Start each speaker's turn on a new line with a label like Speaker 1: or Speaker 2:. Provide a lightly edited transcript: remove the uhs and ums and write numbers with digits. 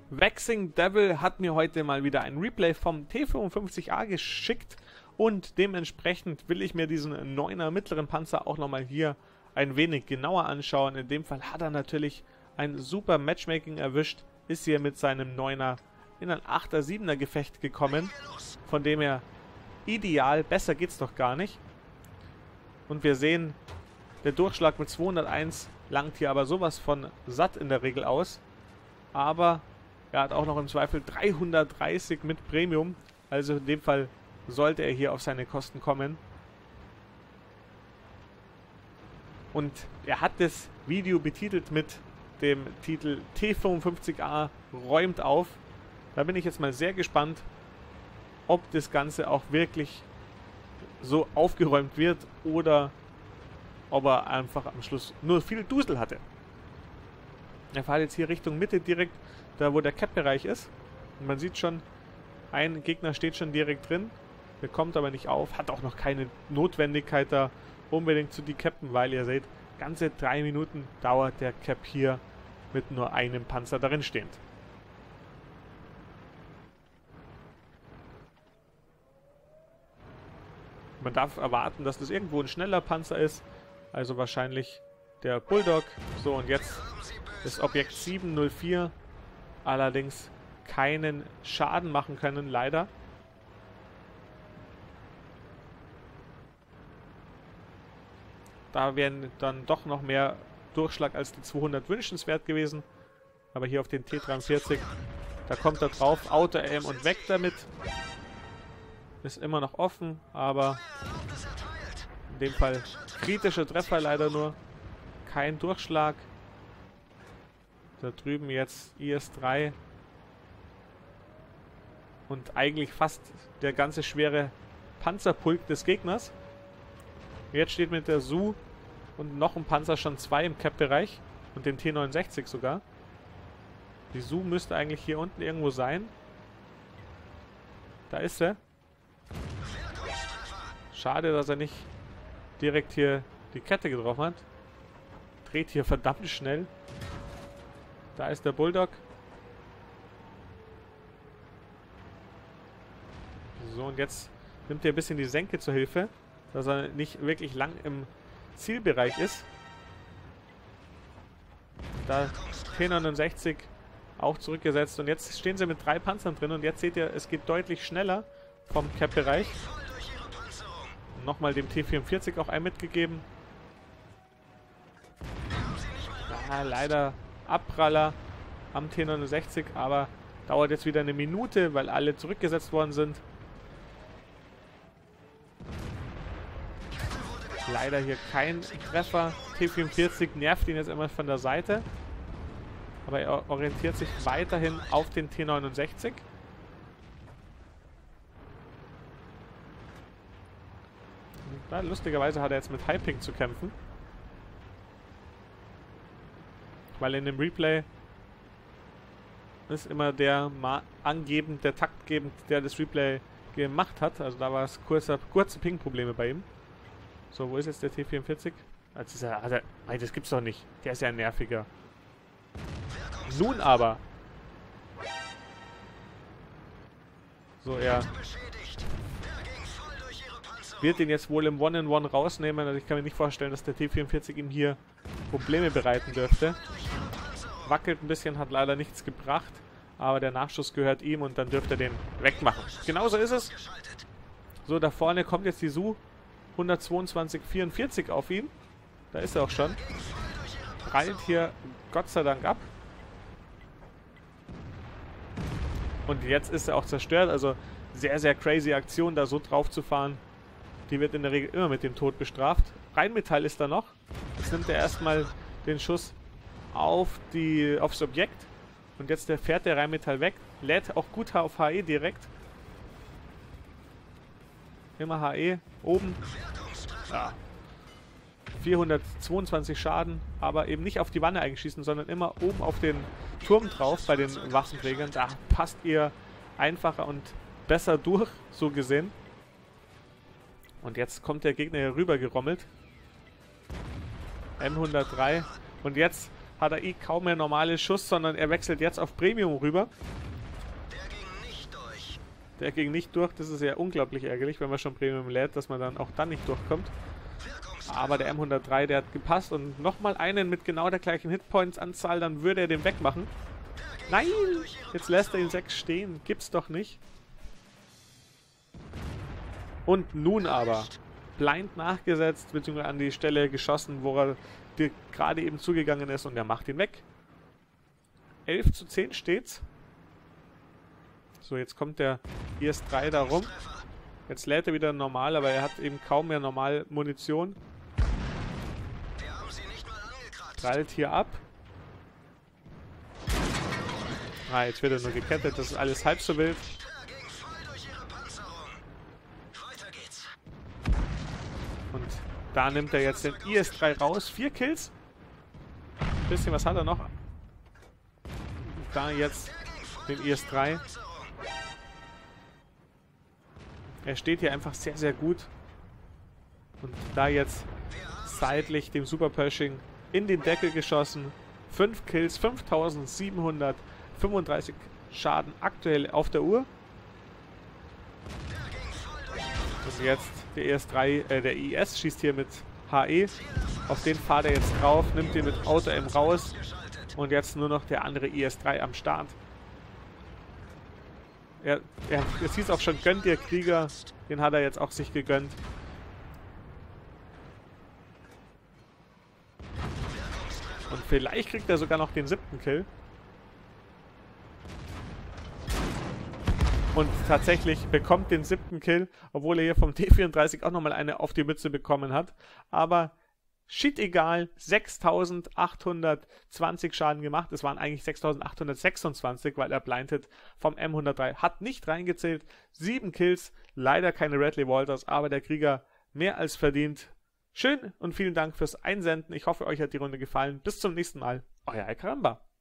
Speaker 1: Waxing Devil hat mir heute mal wieder ein Replay vom T55A geschickt und dementsprechend will ich mir diesen 9er mittleren Panzer auch nochmal hier ein wenig genauer anschauen. In dem Fall hat er natürlich ein super Matchmaking erwischt, ist hier mit seinem 9er in ein 8er, 7er Gefecht gekommen, von dem her ideal, besser geht's doch gar nicht. Und wir sehen, der Durchschlag mit 201 langt hier aber sowas von satt in der Regel aus, aber er hat auch noch im Zweifel 330 mit Premium, also in dem Fall sollte er hier auf seine Kosten kommen. Und er hat das Video betitelt mit dem Titel T55A räumt auf. Da bin ich jetzt mal sehr gespannt, ob das Ganze auch wirklich so aufgeräumt wird oder ob er einfach am Schluss nur viel Dusel hatte. Er fährt jetzt hier Richtung Mitte direkt, da wo der Cap-Bereich ist. Und man sieht schon, ein Gegner steht schon direkt drin. Der kommt aber nicht auf, hat auch noch keine Notwendigkeit da unbedingt zu decappen, weil ihr seht, ganze 3 Minuten dauert der Cap hier mit nur einem Panzer darin stehend. Man darf erwarten, dass das irgendwo ein schneller Panzer ist, also wahrscheinlich der Bulldog. So, und jetzt das Objekt 704, allerdings keinen Schaden machen können, leider. Da wären dann doch noch mehr Durchschlag als die 200 wünschenswert gewesen. Aber hier auf den T43, da kommt er drauf, Auto-Aim und weg damit. Ist immer noch offen, aber in dem Fall kritische Treffer leider nur. Kein Durchschlag. Da drüben jetzt IS-3. Und eigentlich fast der ganze schwere Panzerpulk des Gegners. Jetzt steht mit der Su und noch ein Panzer schon 2 im Cap-Bereich. Und den T69 sogar. Die Su müsste eigentlich hier unten irgendwo sein. Da ist er. Schade, dass er nicht direkt hier die Kette getroffen hat. Dreht hier verdammt schnell. Da ist der Bulldog. So, und jetzt nimmt er ein bisschen die Senke zur Hilfe, dass er nicht wirklich lang im Zielbereich ist. Da T69 auch zurückgesetzt. Und jetzt stehen sie mit 3 Panzern drin. Und jetzt seht ihr, es geht deutlich schneller vom Cap-Bereich. Nochmal dem T44 auch ein mitgegeben. Ja, leider Abpraller am T69, aber dauert jetzt wieder eine Minute, weil alle zurückgesetzt worden sind. Leider hier kein Treffer. T44 nervt ihn jetzt immer von der Seite. Aber er orientiert sich weiterhin auf den T69. Ja, lustigerweise hat er jetzt mit High-Ping zu kämpfen. Weil in dem Replay ist immer der angebend, der taktgebend, der das Replay gemacht hat. Also da war es kurze Ping-Probleme bei ihm. So, wo ist jetzt der T44? Also das gibt's doch nicht. Der ist ja ein nerviger. Nun aber. So, er wird ihn jetzt wohl im One-in-One rausnehmen. Also ich kann mir nicht vorstellen, dass der T44 ihm hier Probleme bereiten dürfte. Wackelt ein bisschen, hat leider nichts gebracht. Aber der Nachschuss gehört ihm und dann dürfte er den wegmachen. Genauso ist es. So, da vorne kommt jetzt die Su. 122,44 auf ihn. Da ist er auch schon. Prallt hier Gott sei Dank ab. Und jetzt ist er auch zerstört. Also sehr, sehr crazy Aktion, da so drauf zu fahren. Die wird in der Regel immer mit dem Tod bestraft. Rheinmetall ist da noch. Jetzt nimmt er erstmal den Schuss aufs Objekt. Und jetzt fährt der Rheinmetall weg. Lädt auch gut auf HE direkt. Immer HE oben. Ja. 422 Schaden, aber eben nicht auf die Wanne eingeschießen, sondern immer oben auf den Turm drauf bei den Waffenträgern. Da passt ihr einfacher und besser durch, so gesehen. Und jetzt kommt der Gegner hier rüber gerommelt. M103. Und jetzt hat er eh kaum mehr normale Schuss, sondern er wechselt jetzt auf Premium rüber. Der ging nicht durch, das ist ja unglaublich ärgerlich, wenn man schon Premium lädt, dass man dann auch dann nicht durchkommt. Aber der M103, der hat gepasst und nochmal einen mit genau der gleichen Hitpoints-Anzahl, dann würde er den wegmachen. Nein! Jetzt lässt er ihn 6 stehen, gibt's doch nicht. Und nun aber blind nachgesetzt, beziehungsweise an die Stelle geschossen, wo er gerade eben zugegangen ist und er macht ihn weg. 11:10 steht's. So, jetzt kommt der IS-3 da rum. Jetzt lädt er wieder normal, aber er hat eben kaum mehr normal Munition. Prallt hier ab. Ah, jetzt wird er nur gekettet, das ist alles halb so wild. Und da nimmt er jetzt den IS-3 raus. 4 Kills. Ein bisschen was hat er noch. Und da jetzt den IS-3. Er steht hier einfach sehr, sehr gut. Und da jetzt seitlich dem Super Pershing in den Deckel geschossen. 5 Kills, 5735 Schaden aktuell auf der Uhr. Und jetzt der IS-3, der IS schießt hier mit HE. Auf den fahrt er jetzt drauf, nimmt den mit Auto-M raus. Und jetzt nur noch der andere IS-3 am Start. Es hieß auch schon, gönnt ihr Krieger. Den hat er jetzt auch sich gegönnt. Und vielleicht kriegt er sogar noch den 7. Kill. Und tatsächlich bekommt den 7. Kill, obwohl er hier vom T34 auch nochmal eine auf die Mütze bekommen hat. Aber shit egal, 6820 Schaden gemacht. Es waren eigentlich 6826, weil er Blinded vom M103 hat nicht reingezählt. 7 Kills, leider keine Radley Walters, aber der Krieger mehr als verdient. Schön und vielen Dank fürs Einsenden. Ich hoffe, euch hat die Runde gefallen. Bis zum nächsten Mal. Euer Alcaramba.